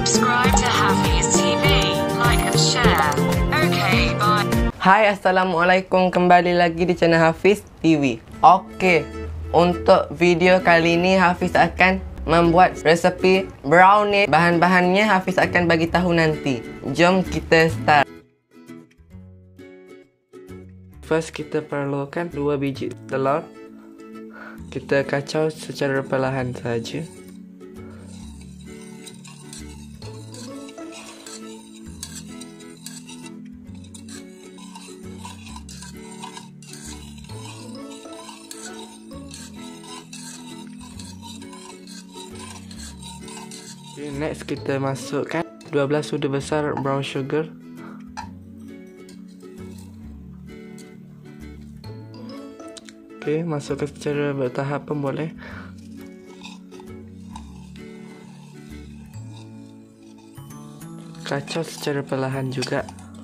subscribe to Hafiz TV, like and share. Okay, bye. Hai, Assalamualaikum, kembali lagi di channel Hafiz TV. Oke, untuk video kali ini Hafiz akan membuat resepi brownie. Bahan-bahannya Hafiz akan bagi tahu nanti. Jom kita start. First, kita perlukan 2 biji telur. Kita kacau secara perlahan saja. Okay, next kita masukkan 12 sudu besar brown sugar. Okay, masukkan secara bertahap pun boleh. Kacau secara perlahan juga.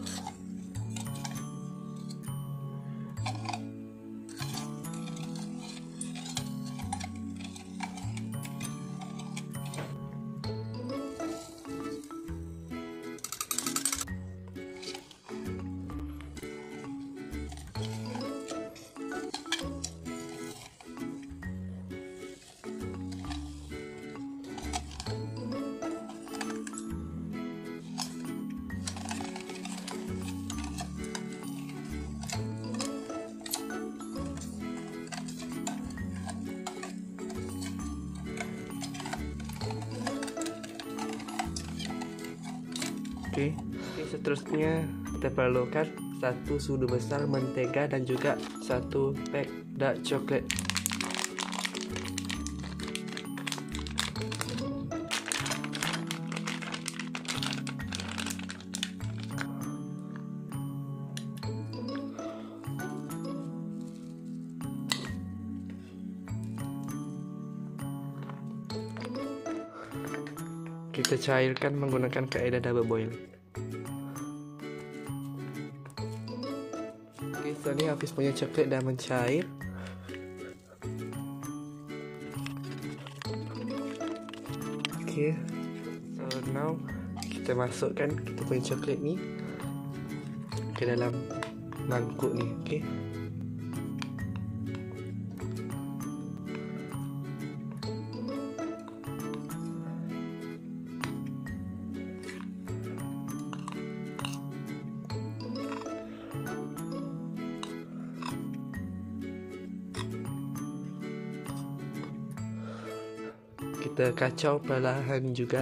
Okay, seterusnya kita perlukan 1 sudu besar mentega dan juga 1 pack dark chocolate. Kita cairkan menggunakan kaedah double boil. Oke, setelah ini Hafiz punya coklat dah mencair. Oke, so now kita masukkan kita punya coklat ni ke dalam mangkuk ni. Oke. Kita kacau perlahan juga.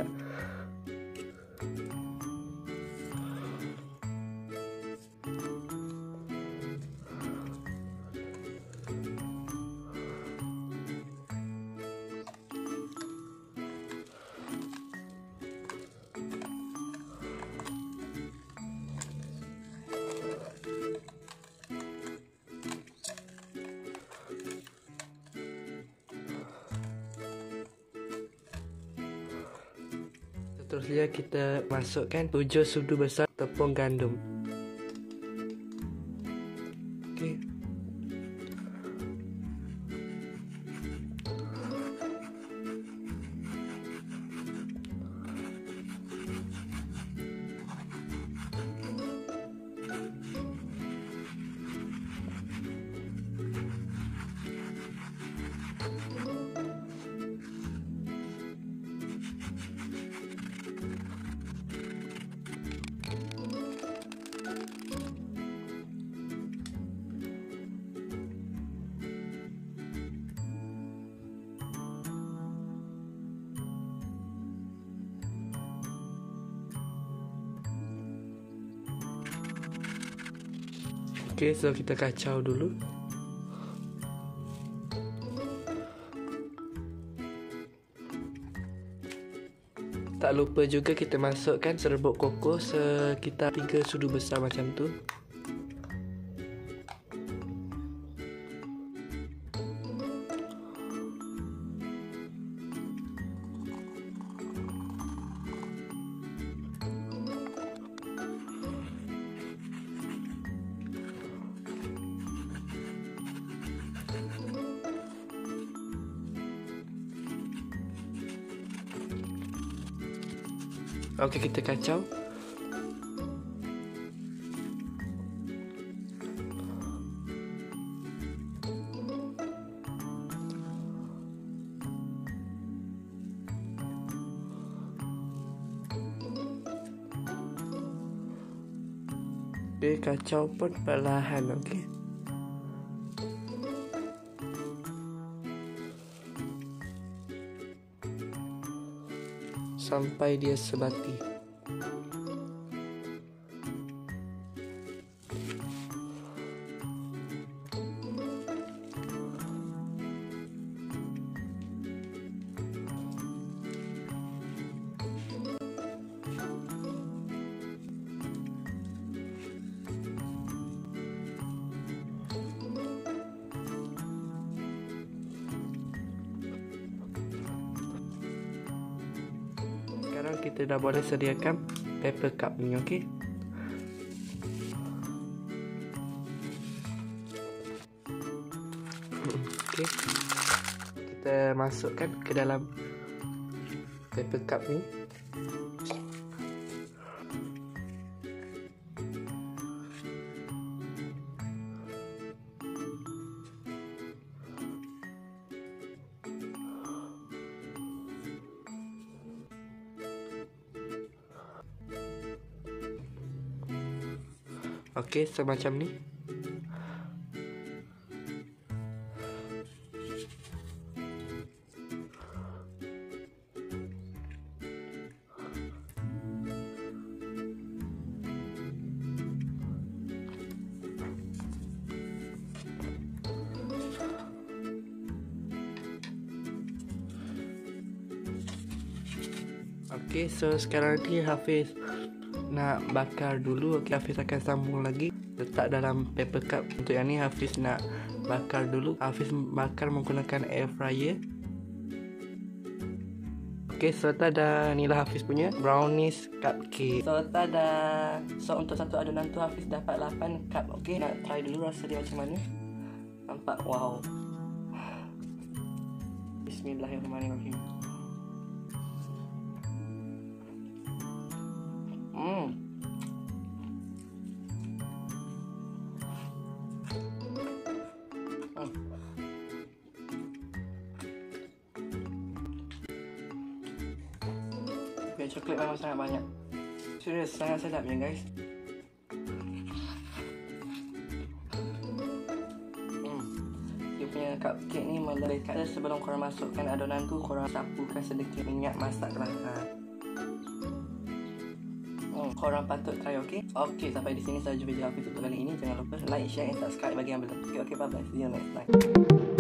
Seterusnya kita masukkan 7 sudu besar tepung gandum. Okey. Okey, so kita kacau dulu. Tak lupa juga kita masukkan serbuk koko sekitar 3 sudu besar macam tu. Oke, kita kacau. Oke, kacau pun perlahan, oke. Sampai dia sebati. Sekarang kita dah boleh sediakan paper cup ni, okey. Okey. Kita masukkan ke dalam paper cup ni. Okey, semacam ni. Okey, so sekarang ni Hafiz nak bakar dulu. Okey, Hafiz akan sambung lagi. Letak dalam paper cup. Untuk yang ni Hafiz nak bakar dulu. Hafiz bakar menggunakan air fryer. Okey, so tada, inilah Hafiz punya brownies cupcake. So tada. So untuk satu adonan tu Hafiz dapat 8 cup. Okey, nak try dulu rasa dia macam mana. Nampak, wow. Bismillahirrahmanirrahim. Okay, coklat memang sangat banyak. Serius, sangat sedap ya guys. Dia punya cupcake ni melekat. Sebelum korang masukkan adonan tu, korang sapukan sedikit minyak masak perlahan. Korang patut try, okey? Okey, sampai di sini sahaja video Hafiz untuk kali ini. Jangan lupa like, share dan subscribe bagi yang belum. Okey, bye bye. See you next time.